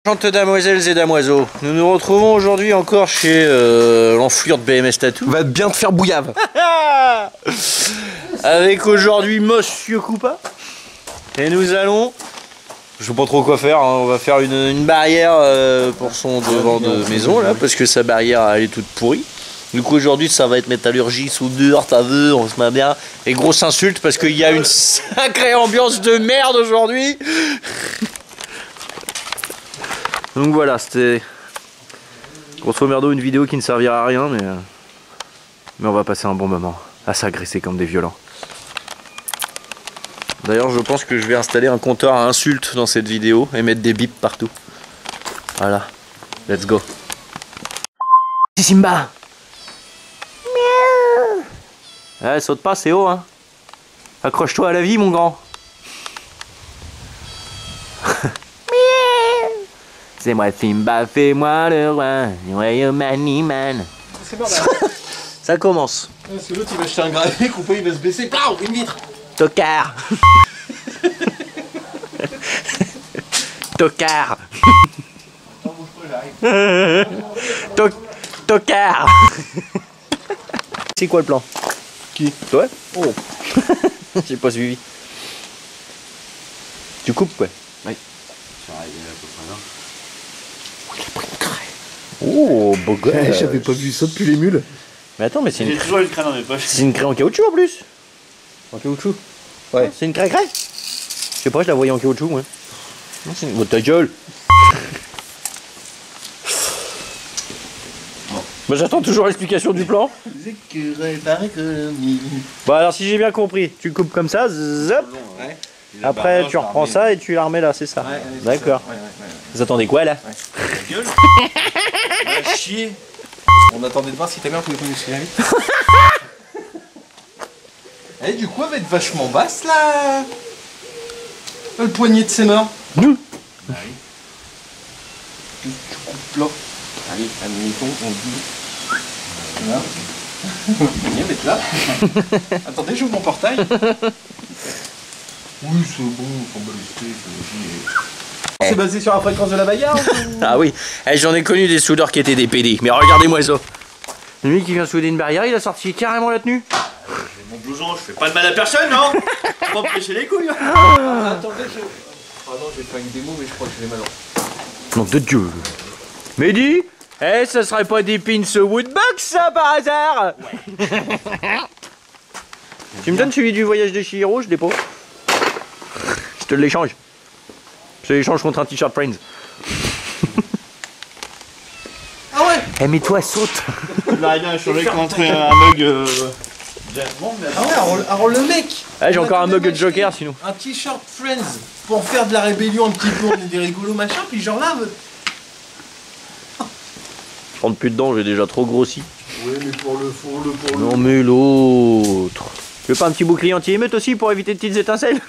Chante damoiselles et damoiseaux, nous nous retrouvons aujourd'hui encore chez l'enflure de BMS Tattoo. Va bien te faire bouillave. Avec aujourd'hui Monsieur Coupa. Et nous allons, je sais pas trop quoi faire, hein. On va faire une barrière pour son devant de maison là, parce que sa barrière elle est toute pourrie. Du coup aujourd'hui ça va être métallurgie, soudure, t'as vu, on se met bien. Et grosse insulte parce qu'il y a une sacrée ambiance de merde aujourd'hui. Donc voilà, c'était grosso merdo une vidéo qui ne servira à rien, mais on va passer un bon moment à s'agresser comme des violents. D'ailleurs, je pense que je vais installer un compteur à insultes dans cette vidéo et mettre des bips partout. Voilà, let's go. Simba. Miaou. Saute pas, c'est haut, hein. Accroche-toi à la vie, mon grand. C'est moi Simba, fais-moi le roi, le royaume animal. C'est merde. Ça commence. Parce que l'autre il va acheter un gravier, coupé, il va se baisser. Pau, une vitre. Tocard. Tocard. Tocard. C'est quoi le plan? Qui? Toi? Oh. J'ai pas suivi. Tu coupes quoi? Oui. Oh, beau gosse. J'avais pas vu ça depuis les mules. Mais attends, mais c'est une... J'ai toujours une craie dans mes poches. C'est une craie en caoutchouc en plus. En caoutchouc? Ouais. C'est une craie? Je sais pas, je la voyais en caoutchouc, moi. Non, c'est une... Oh, ta gueule. Bah, j'attends toujours l'explication du plan. Bon, alors si j'ai bien compris, tu coupes comme ça, zop. Ouais. Après, tu reprends ça et tu la remets là, c'est ça. Ouais, d'accord. Ouais. Vous attendez quoi là? Ta gueule. Va chier. On attendait de voir si ta mère pouvait nous la vite. Et du coup, elle va être vachement basse là. Le poignet de ses mains. Nous. Ah oui. Tu coupes là. Allez, admettons, on dit. Voilà. Viens mettre là. Attendez, j'ouvre mon portail. Oui, c'est bon, on va le C'est basé sur la fréquence de la bagarre ou... Ah oui, j'en ai connu des soudeurs qui étaient des PD, mais regardez-moi ça. Lui qui vient souder une barrière, il a sorti carrément la tenue. J'ai mon blouson, je fais pas de mal à personne, non? Faut pas me pêcher les couilles. Attendez, ah non, j'ai fait une démo, mais je crois que je l'ai mal. Nom de Dieu. Mehdi, ça serait pas des pins Woodbox ça par hasard? Ouais. Tu me donnes celui du voyage de Chihiro, je dépose. Je te l'échange. Je te l'échange contre un t-shirt Friends. Ah ouais. Mais toi saute. Il va rien changer contre un mug. Ah ouais, alors le mec. J'ai encore un mug de Joker sinon. Un t-shirt Friends pour faire de la rébellion un petit peu, on est des rigolos machin, puis genre là. Je rentre plus dedans, j'ai déjà trop grossi. Oui, mais pour le. Non mais l'autre. Tu veux pas un petit bouclier anti-émeute aussi pour éviter de petites étincelles?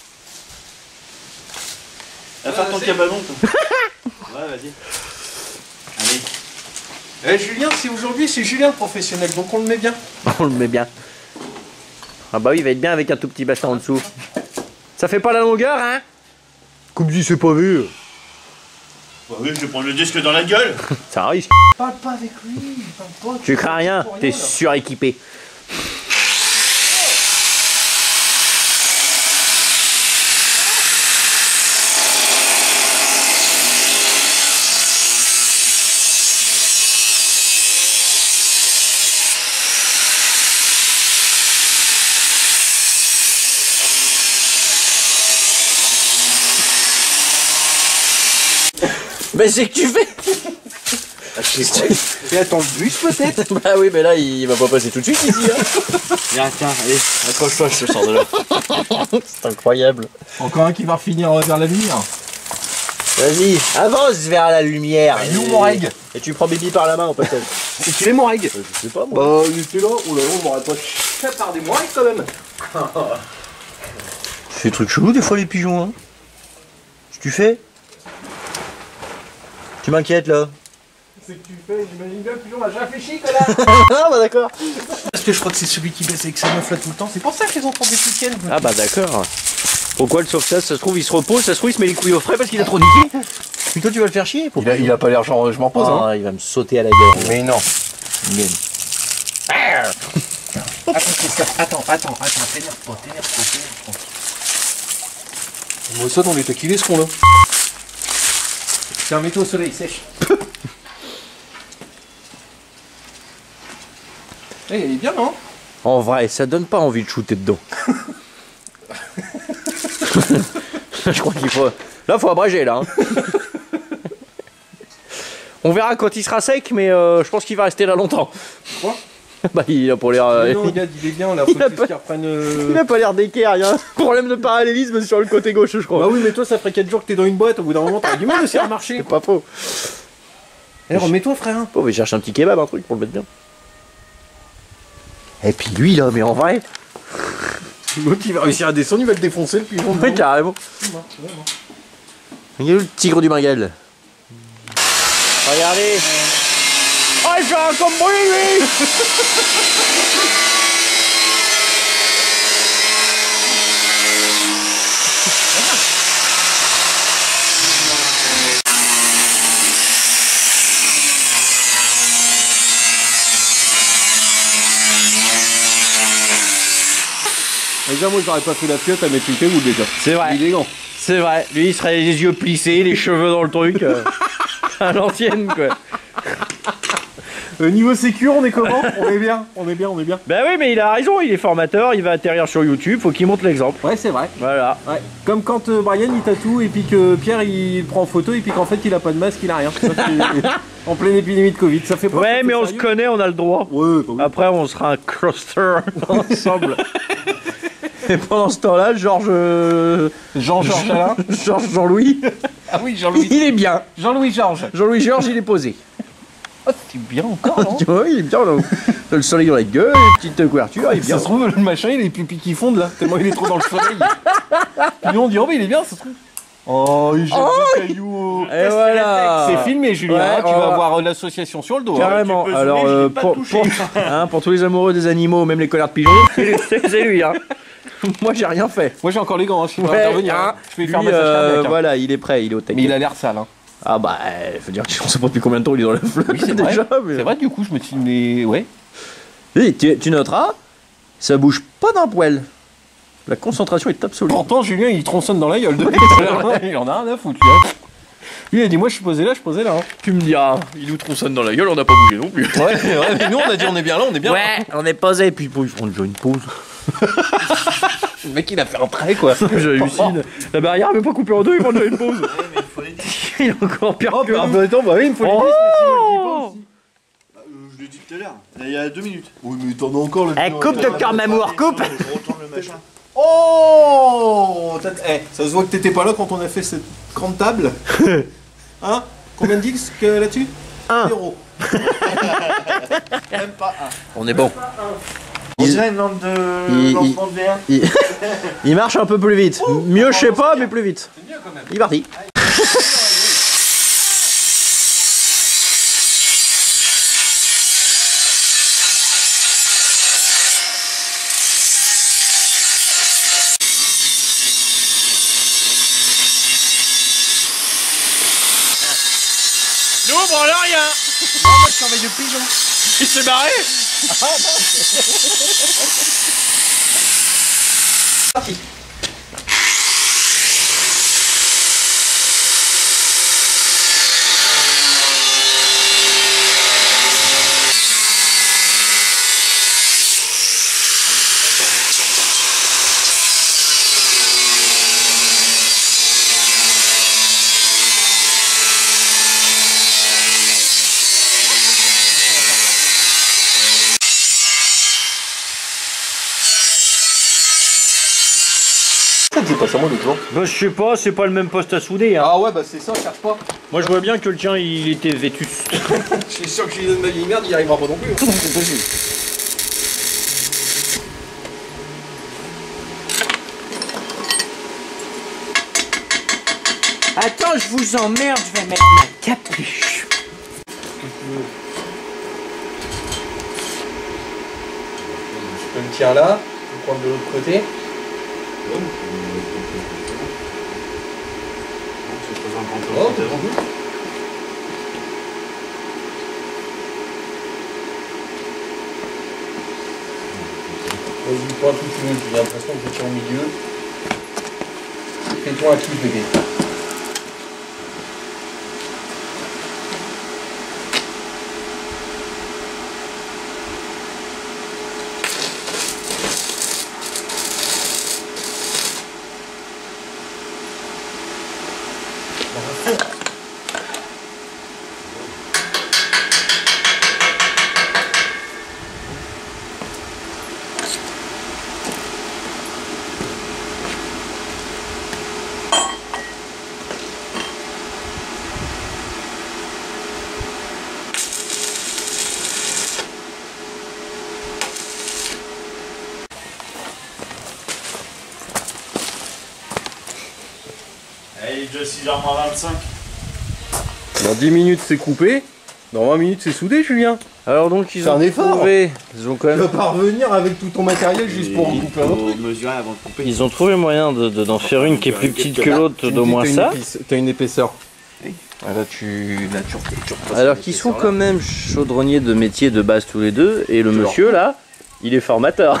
Va faire ton cabanon, toi. Ouais, vas-y. Allez. Eh Julien, c'est aujourd'hui, c'est Julien le professionnel, donc on le met bien. On le met bien. Ah bah oui, il va être bien avec un tout petit bassin en dessous. Ça fait pas la longueur, hein? Comme si c'est pas vu. Bah oui, je vais prendre le disque dans la gueule. Ça risque. Parle pas avec lui, parle pas. Tu crains rien, t'es suréquipé. Mais c'est que tu fais. Et attends le bus peut-être. Bah oui, mais là il va pas passer tout de suite ici. Hein. Viens, tiens, allez, accroche-toi, je te sors de là. C'est incroyable. Encore un qui va finir vers la lumière. Vas-y, avance vers la lumière. Il est où mon règle? Et tu prends Bibi par la main, peut-être. C'est qu'il est mon règle. Je sais pas moi. Bah il était là. Oh là là, on m'aurait pas fait par des moines quand même. C'est des trucs chelous des fois les pigeons, hein. Qu'est-ce que tu fais? Tu m'inquiètes là. C'est que tu fais, j'imagine bien que toujours on a déjà réfléchi, connard. Ah bah d'accord. Parce que je crois que c'est celui qui baisse avec sa meuf là tout le temps, c'est pour ça qu'ils ont trop des week-ends. Ah bah d'accord. Pourquoi le sauvetage? Ça se trouve il se repose, ça se trouve il se met les couilles au frais parce qu'il a trop niqué. Mais toi tu vas le faire chier pour Il a pas l'air genre je m'en pose hein. Il va me sauter à la gueule. Mais non. Mienne. Attends, t'énerve pas. Moi ça on est taquillé ce con là. Tiens, mets-toi au soleil, sèche. Eh, il est bien non? En vrai, ça donne pas envie de shooter dedans. Je crois qu'il faut... Là, faut abréger, là. Hein. On verra quand il sera sec, mais je pense qu'il va rester là longtemps. Quoi? Bah, il a pas l'air... Non, il est bien, là, faut il a juste pas- qu'il reprenne... Il a pas l'air d'équerre, il y a un problème de parallélisme sur le côté gauche, je crois. Bah oui, mais toi, ça ferait 4 jours que t'es dans une boîte, au bout d'un moment, t'aurais du mal aussi à marcher. C'est pas faux. Eh, remets-toi, frère. Oh, mais cherche un petit kebab, un truc pour le mettre bien. Et puis lui, là, mais en vrai... L'autre, il va réussir à descendre, il va le défoncer, le pigeon. Ouais, carrément. Il y a où le tigre du Bengale? Regardez. Oh, il fait un comme bruit, lui. Déjà, moi, j'aurais pas fait la fiotte à mettre une ou déjà. C'est vrai. Élégant. C'est vrai. Lui, il serait les yeux plissés, les cheveux dans le truc. À l'ancienne, quoi. Niveau sécure, on est comment? On est bien. Ben oui, mais il a raison, il est formateur, il va atterrir sur YouTube, faut qu'il montre l'exemple. Ouais, c'est vrai. Voilà. Ouais. Comme quand Brian il tatoue et puis que Pierre il prend en photo et puis qu'en fait il a pas de masque, il a rien. Ça, en pleine épidémie de Covid, ça fait pas. Ouais, mais on se connaît, on a le droit. Ouais, bah oui. Après, on sera un cluster ensemble. Et pendant ce temps-là, Jean-Georges Alain. Jean-Louis, Ah oui, Jean-Louis. il est bien. Jean-Louis Georges. Jean-Louis Georges, il est posé. Oh, c'est bien encore, non? Tu vois, il est bien. Là. T'as le soleil dans la gueule, une petite couverture, il est bien. Ça se trouve, le machin il est pipi qui fondent là, tellement il est trop dans le soleil. Puis nous on dit, oh, mais il est bien, ça se trouve. Oh, il jette le caillou. Et voilà. C'est filmé, Julien. Ouais, hein, tu on vas va- voir l'association sur le dos. Hein. Carrément. tu peux Alors, zoomer, je l'ai pas touché. pour tous les amoureux des animaux, même les colères de pigeons, c'est lui. Hein. Moi, j'ai rien fait. Moi j'ai encore les gants, hein, je peux Ouais, intervenir. hein. Hein. Je vais lui faire Lui, massage cardiaque. Hein. voilà, il est prêt, il est au taquet. Mais il a l'air sale. Hein. Ah bah, faut dire qu'on sait pas depuis combien de temps il est dans la flotte Oui, c'est déjà. vrai. Mais... C'est vrai, du coup, je me suis dit, mais ouais. Et tu noteras, ça bouge pas d'un poil. La concentration est absolue. Pourtant, Julien il tronçonne dans la gueule de il en a rien à foutre. Lui, il a dit, moi je suis posé là, Hein. Tu me diras, il nous tronçonne dans la gueule, on n'a pas bougé non plus. Ouais, mais nous on a dit, on est bien là, on est bien là. Ouais, on est posé, puis bon, ils feront déjà une pause. Le mec il a fait un trait quoi. J'hallucine. La barrière n'est même pas coupée en deux, ils prennent déjà une pause. Ouais, mais il faut les dire. Il est encore pire que Ah nous. bah attends, bah oui, il me faut les Oh. disques, mais sinon, il dit pas aussi. Je l'ai dit tout à l'heure, il y a 2 minutes. Oui, mais t'en as encore le. Eh, coupe de cœur m'amour, coupe. Je retourne le machin. Oh ça se voit que t'étais pas là quand on a fait cette grande table. Hein? Combien de disques là-dessus? 1. 0. Même pas un. On est bon. On dirait une lampe de lancement de VR. Il marche un peu plus vite. Mieux, je sais pas, mais plus vite. C'est mieux quand même. Il est parti. N'ouvre rien. Non, moi je surveille le pigeon. Il s'est barré. C'est pas ça moi l'autre jour. Bah, je sais pas, c'est pas le même poste à souder. Hein. Ah ouais, bah c'est ça, cherche pas. Moi, je vois bien que le tien, il était vétuste. Je suis sûr que je lui donne ma vieille merde, il y arrivera pas non plus. C'est possible. Attends, je vous emmerde, je vais mettre ma capuche. Je me tiens là, je vais prendre de l'autre côté. Oh, Vas-y, pas tout le monde, j'ai l'impression que j'étais au milieu. Fais-toi un kiff, bébé. Il est déjà 6h25. Dans 10 minutes c'est coupé, dans 20 minutes c'est soudé, Julien. Alors donc ils C'est ont un effort. trouvé, ils ont quand Tu vas même, pas revenir avec tout ton matériel juste pour couper un autre truc. Mesurer avant de couper. ils ont trouvé moyen d'en faire une qui est plus petite que l'autre d'au moins ça. T'as une épaisseur. Ah, là tu repasses Alors une qu'ils sont épaisseur, quand même chaudronniers de métier de base tous les deux, et le monsieur là, il est formateur.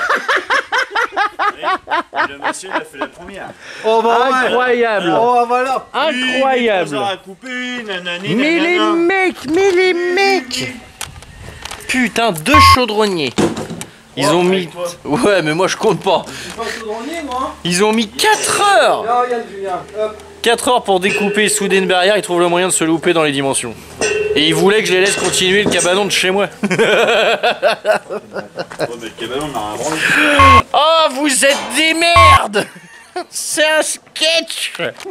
Le monsieur il a fait la première. Oh bah Incroyable. Oh voilà. Incroyable. À couper, nanani, Mais les nanana. mecs Putain, 2 chaudronniers. Ils ont mis... avec toi. Ouais, mais moi je compte pas. Je suis pas chaudronnier moi. Ils ont mis 4 heures. Là regarde Julien, hop. 4 heures pour découper et souder une barrière, ils trouvent le moyen de se louper dans les dimensions. Et ils voulaient que je les laisse continuer le cabanon de chez moi. Ouais, mais le cabanon n'a rien branlé. Oh, vous êtes des merdes. C'est un sketch.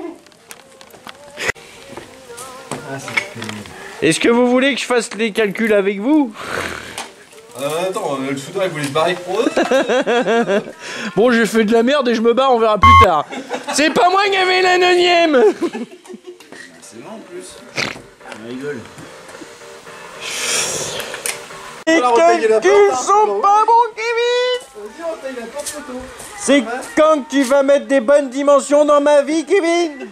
Est-ce que vous voulez que je fasse les calculs avec vous? Attends, le soudeur il voulait se barrer pour eux. Bon, j'ai fait de la merde et je me barre, on verra plus tard. C'est pas moi qui avais l'anonyme. C'est bon en plus. On rigole. Les calculs sont pas bons, Kevin. Vas-y, on taille la porte photo. C'est quand que tu vas mettre des bonnes dimensions dans ma vie, Kevin?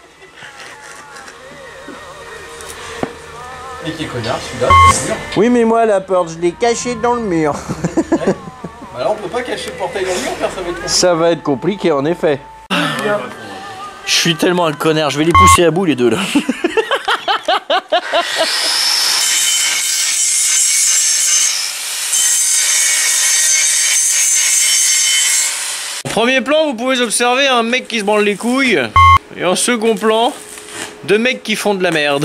Et qui est connard celui-là, c'est sûr. Oui, mais moi, la porte, je l'ai cachée dans le mur. Bah là on peut pas cacher le portail dans le mur car ça va être compliqué. Ça va être compliqué, en effet. Je suis tellement un connard, je vais les pousser à bout, les deux, là. Au premier plan, vous pouvez observer un mec qui se branle les couilles. Et en second plan, 2 mecs qui font de la merde.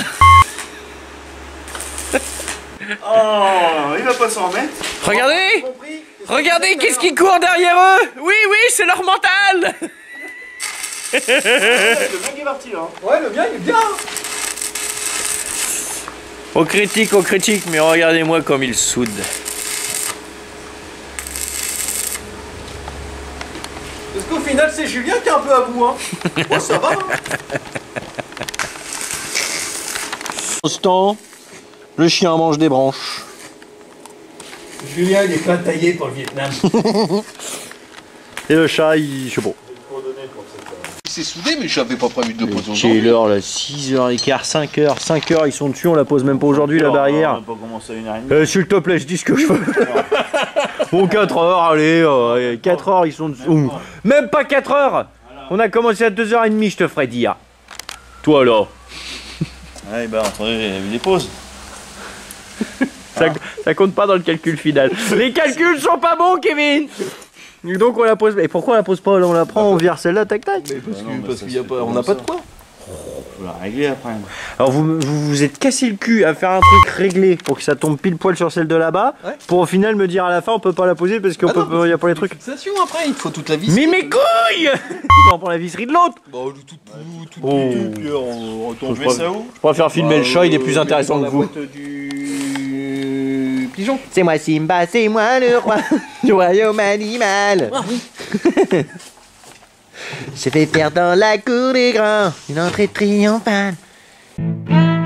Oh, il va pas s'en remettre. Regardez! Regardez, qu'est-ce qui court derrière eux? Oui, oui, c'est leur mental! Le mec est parti là. Ouais, le mien il est bien. On critique, mais regardez-moi comme il soude. Parce qu'au final c'est Julien qui est un peu à bout hein. Moi ça va hein. Constant, le chien mange des branches. Julien il est pas taillé pour le Vietnam. Et le chat, il... je sais pas. C'est soudé mais j'avais pas prévu de le poser J'ai l'heure là, 6h15, 5h. 5h, ils sont dessus, on la pose même pas aujourd'hui la barrière. On a pas commencé à 1h30. S'il te plaît, je dis ce que je veux. Bon, 4h, allez, 4h, ils sont dessus. Ouh. Même pas 4h. On a commencé à 2h30, je te ferai dire. Toi là. Ouais, bah attendez, il y a eu des pauses. Ça compte pas dans le calcul final. Les calculs sont pas bons, Kevin. Et donc on la pose. Et pourquoi on la pose pas? On la prend, on vire celle-là, tac tac. Mais parce ça, qu'il y a c'est pas, on comme n'a pas ça. de quoi. Faut la régler après. Alors vous êtes cassé le cul à faire un truc réglé pour que ça tombe pile poil sur celle de là-bas. Ouais. Pour au final me dire à la fin on peut pas la poser parce qu'on y a pas les trucs. Fixation après, il faut toute la vis. Mais mes couilles. On prend la visserie de l'autre. Bah, tout. Oh. On Je met ça où? Je préfère filmer le chat, il est plus intéressant que vous. Du pigeon. C'est moi Simba, c'est moi le roi du royaume animal. Je vais faire dans la cour des grands une entrée triomphale.